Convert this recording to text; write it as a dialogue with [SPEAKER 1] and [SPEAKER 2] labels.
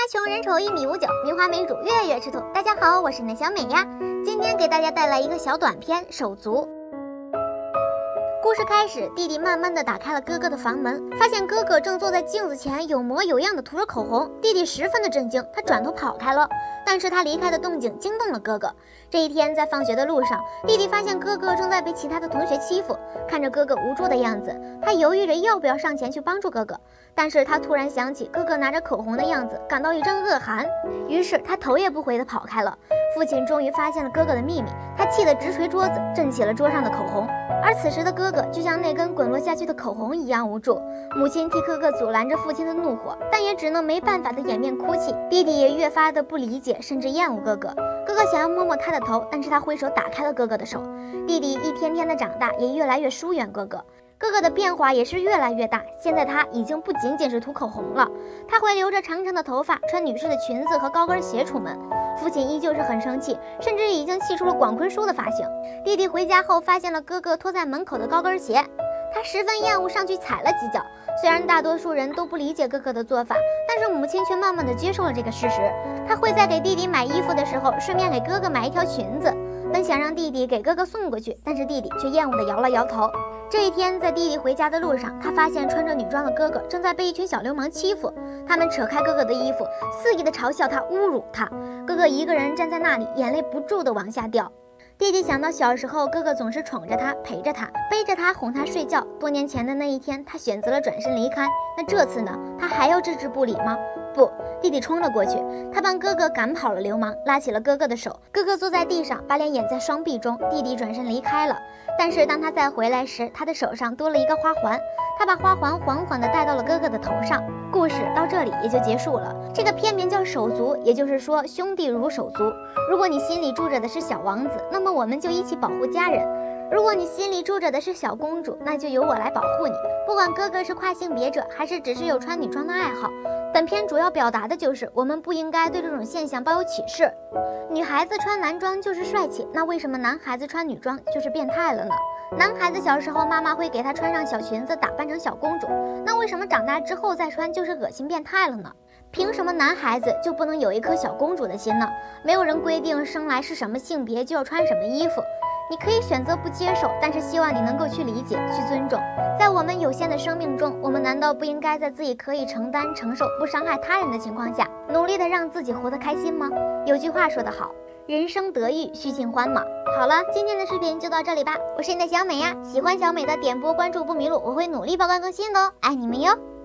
[SPEAKER 1] 穷人丑1.59米，名花美主月月吃土。大家好，我是你的小美呀，今天给大家带来一个小短片《手足》。故事开始，弟弟慢慢地打开了哥哥的房门，发现哥哥正坐在镜子前有模有样地涂着口红。弟弟十分的震惊，他转头跑开了。但是他离开的动静惊动了哥哥。这一天在放学的路上，弟弟发现哥哥正在被其他的同学欺负，看着哥哥无助的样子，他犹豫着要不要上前去帮助哥哥。但是他突然想起哥哥拿着口红的样子，感到一阵恶寒，于是他头也不回地跑开了。父亲终于发现了哥哥的秘密，他气得直捶桌子，震起了桌上的口红。而此时的哥哥就像那根滚落下去的口红一样无助，母亲替哥哥阻拦着父亲的怒火，但也只能没办法的掩面哭泣。弟弟也越发的不理解，甚至厌恶哥哥。哥哥想要摸摸他的头，但是他挥手打开了哥哥的手。弟弟一天天的长大，也越来越疏远哥哥。哥哥的变化也是越来越大，现在他已经不仅仅是涂口红了，他会留着长长的头发，穿女士的裙子和高跟鞋出门。父亲依旧是很生气，甚至已经气出了广坤叔的发型。弟弟回家后发现了哥哥拖在门口的高跟鞋，他十分厌恶，上去踩了几脚。虽然大多数人都不理解哥哥的做法，但是母亲却慢慢的接受了这个事实。她会在给弟弟买衣服的时候，顺便给哥哥买一条裙子，本想让弟弟给哥哥送过去，但是弟弟却厌恶的摇了摇头。这一天，在弟弟回家的路上，他发现穿着女装的哥哥正在被一群小流氓欺负，他们扯开哥哥的衣服，肆意的嘲笑他，侮辱他。哥哥一个人站在那里，眼泪不住的往下掉。弟弟想到小时候哥哥总是宠着他，陪着他，背着他，哄他睡觉。多年前的那一天，他选择了转身离开，那这次呢？他还要置之不理吗？不，弟弟冲了过去，他帮哥哥赶跑了流氓，拉起了哥哥的手。哥哥坐在地上，把脸掩在双臂中。弟弟转身离开了，但是当他再回来时，他的手上多了一个花环，他把花环缓缓地戴到了哥哥的头上。故事到这里也就结束了。这个片名叫手足，也就是说兄弟如手足。如果你心里住着的是小王子，那么我们就一起保护家人；如果你心里住着的是小公主，那就由我来保护你。不管哥哥是跨性别者，还是只是有穿女装的爱好，本片主要表达的就是我们不应该对这种现象抱有歧视。女孩子穿男装就是帅气，那为什么男孩子穿女装就是变态了呢？男孩子小时候妈妈会给他穿上小裙子，打扮成小公主，那为什么长大之后再穿就是恶心变态了呢？凭什么男孩子就不能有一颗小公主的心呢？没有人规定生来是什么性别就要穿什么衣服，你可以选择不接受，但是希望你能够去理解，去尊重。在我们有限的生命中，我们难道不应该在自己可以承担、承受、不伤害他人的情况下，努力的让自己活得开心吗？有句话说得好，人生得意须尽欢嘛。好了，今天的视频就到这里吧，我是你的小美呀，喜欢小美的点播关注不迷路，我会努力爆肝更新的哦，爱你们哟。